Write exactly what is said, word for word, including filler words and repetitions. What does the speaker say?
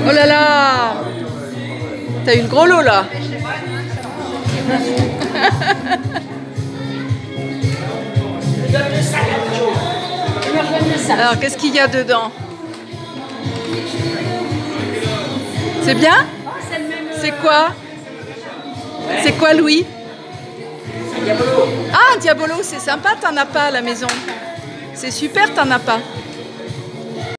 Oh là là! T'as eu le gros lot là! Alors, qu'est-ce qu'il y a dedans? C'est bien? C'est quoi? C'est quoi, Louis? Diabolo. Ah, un Diabolo, c'est sympa, t'en as pas à la maison. C'est super, t'en as pas.